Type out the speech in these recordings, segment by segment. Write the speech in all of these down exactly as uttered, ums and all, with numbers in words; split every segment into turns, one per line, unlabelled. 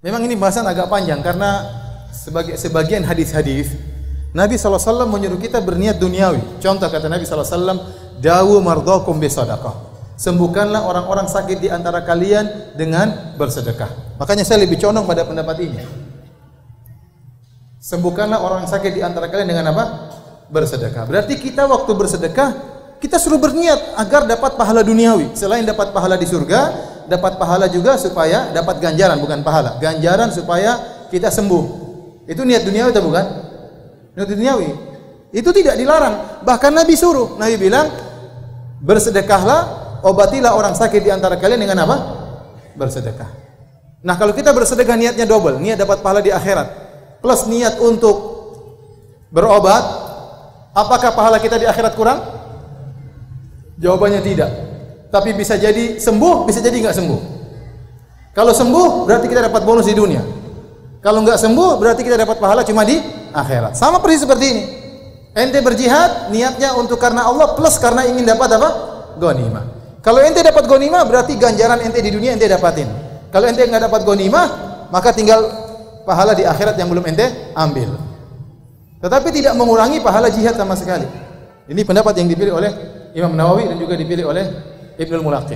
Memang ini bahasan agak panjang karena sebagai sebagian hadis-hadis Nabi sallallahu alaihi wasallam menyuruh kita berniat duniawi. Contoh kata Nabi sallallahu alaihi wasallam, "Dawu mardhakum bisadaqah." Sembuhkanlah orang-orang sakit di antara kalian dengan bersedekah. Makanya saya lebih condong pada pendapat ini. Sembuhkanlah orang sakit di antara kalian dengan apa? Bersedekah. Berarti kita waktu bersedekah, kita suruh berniat agar dapat pahala duniawi. Selain dapat pahala di surga, dapat pahala juga supaya dapat ganjaran, bukan pahala. Ganjaran supaya kita sembuh. Itu niat duniawi atau bukan? Niat duniawi. Itu tidak dilarang. Bahkan Nabi suruh. Nabi bilang, bersedekahlah, obatilah orang sakit di antara kalian dengan apa? Bersedekah. Nah, kalau kita bersedekah niatnya double, niat dapat pahala di akhirat, plus niat untuk berobat, apakah pahala kita di akhirat kurang? Jawabannya tidak. Tapi bisa jadi sembuh, bisa jadi nggak sembuh. Kalau sembuh berarti kita dapat bonus di dunia. Kalau nggak sembuh berarti kita dapat pahala cuma di akhirat. Sama persis seperti ini. Ente berjihad niatnya untuk karena Allah plus karena ingin dapat apa? Ghanimah. Kalau ente dapat ghanimah berarti ganjaran ente di dunia ente dapatin. Kalau ente nggak dapat ghanimah, maka tinggal pahala di akhirat yang belum ente ambil. Tetapi tidak mengurangi pahala jihad sama sekali. Ini pendapat yang dipilih oleh Imam Nawawi dan juga dipilih oleh Ibnul Mulaqin.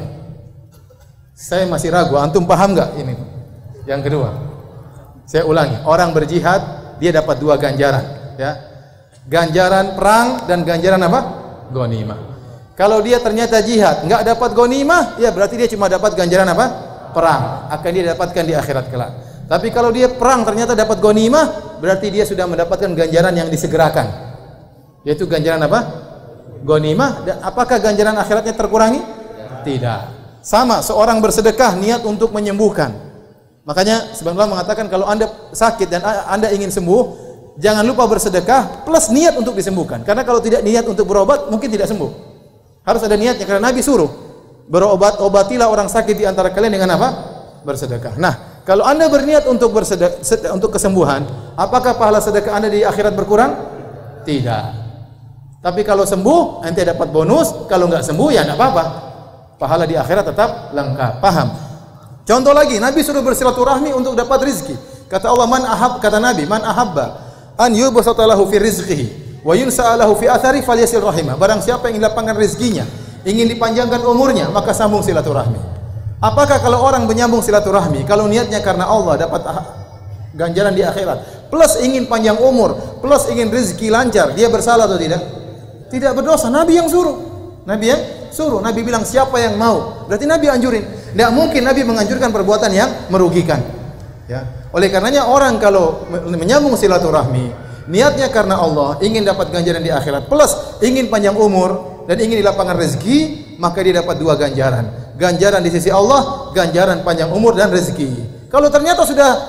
Saya masih ragu, antum paham nggak ini? Yang kedua, saya ulangi, orang berjihad dia dapat dua ganjaran, ya. Ganjaran perang dan ganjaran apa? Ghanimah. Kalau dia ternyata jihad nggak dapat ghanimah, ya berarti dia cuma dapat ganjaran apa? Perang. Akan dia dapatkan di akhirat kelak. Tapi kalau dia perang ternyata dapat ghanimah, berarti dia sudah mendapatkan ganjaran yang disegerakan. Yaitu ganjaran apa? Ghanimah. Dan apakah ganjaran akhiratnya terkurangi? Tidak. Sama, seorang bersedekah niat untuk menyembuhkan. Makanya sebagian ulama mengatakan kalau Anda sakit dan Anda ingin sembuh, jangan lupa bersedekah plus niat untuk disembuhkan. Karena kalau tidak niat untuk berobat, mungkin tidak sembuh. Harus ada niatnya karena Nabi suruh berobat, obatilah orang sakit di antara kalian dengan apa? Bersedekah. Nah, kalau Anda berniat untuk bersedekah, untuk kesembuhan, apakah pahala sedekah Anda di akhirat berkurang? Tidak. Tapi kalau sembuh, ente dapat bonus. Kalau nggak sembuh, ya nggak apa-apa. Pahala di akhirat tetap lengkap. Paham? Contoh lagi, Nabi suruh bersilaturahmi untuk dapat rizki. Kata Allah, man ahab, kata Nabi, man ahabba an yubsata lahu fi rizqihi wa yunsa'a lahu fi athari falyasil rahimah. Barang siapa yang dilapangkan rezekinya, ingin dipanjangkan umurnya, maka sambung silaturahmi. Apakah kalau orang menyambung silaturahmi, kalau niatnya karena Allah dapat ganjaran di akhirat, plus ingin panjang umur, plus ingin rezeki lancar, dia bersalah atau tidak? Tidak berdosa. Nabi yang suruh. Nabi yang suruh. Nabi bilang siapa yang mau. Berarti Nabi anjurin. Tidak mungkin Nabi menganjurkan perbuatan yang merugikan. Ya. Oleh karenanya orang kalau menyambung silaturahmi, niatnya karena Allah, ingin dapat ganjaran di akhirat, plus ingin panjang umur dan ingin dilapangkan rezeki, maka dia dapat dua ganjaran. Ganjaran di sisi Allah, ganjaran panjang umur dan rezeki. Kalau ternyata sudah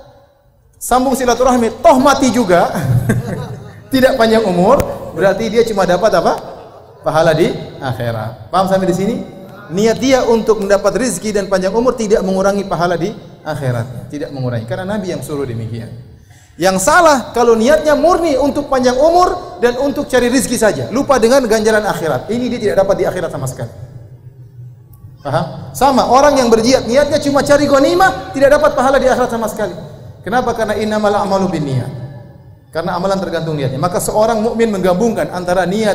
sambung silaturahmi, toh mati juga, tidak panjang umur, berarti dia cuma dapat apa? Pahala di akhirat. Paham sampai di sini? Niat dia untuk mendapat rezeki dan panjang umur tidak mengurangi pahala di akhirat, tidak mengurangi. Karena Nabi yang suruh demikian. Yang salah kalau niatnya murni untuk panjang umur dan untuk cari rezeki saja, lupa dengan ganjaran akhirat. Ini dia tidak dapat di akhirat sama sekali. Paham? Sama orang yang berjihad niatnya cuma cari ghanimah, tidak dapat pahala di akhirat sama sekali. Kenapa? Karena innamal a'malu binniyat. Karena amalan tergantung niatnya. Maka seorang mukmin menggabungkan antara niat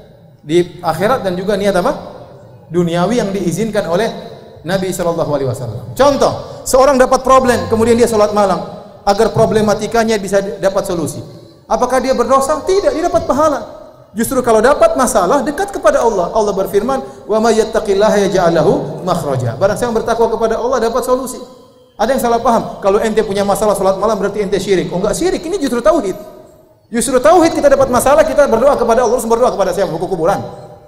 di akhirat dan juga niat apa? Duniawi yang diizinkan oleh Nabi shallallahu alaihi wasallam. Contoh, seorang dapat problem, kemudian dia sholat malam agar problematikanya bisa dapat solusi. Apakah dia berdosa? Tidak, dia dapat pahala. Justru kalau dapat masalah, dekat kepada Allah. Allah berfirman, "Wa may yattaqillaha yaj'al lahu makhraja." Barang siapa bertakwa kepada Allah dapat solusi. Ada yang salah paham, kalau ente punya masalah sholat malam berarti ente syirik. Oh enggak syirik, ini justru tauhid. Justru tauhid kita dapat masalah, kita berdoa kepada Allah, berdoa kepada siapa? Buku kuburan.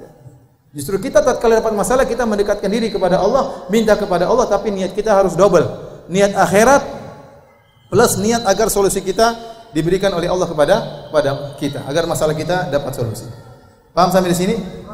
Justru kita tatkala dapat masalah kita mendekatkan diri kepada Allah, minta kepada Allah, tapi niat kita harus double. Niat akhirat plus niat agar solusi kita diberikan oleh Allah kepada pada kita, agar masalah kita dapat solusi. Paham sampai di sini?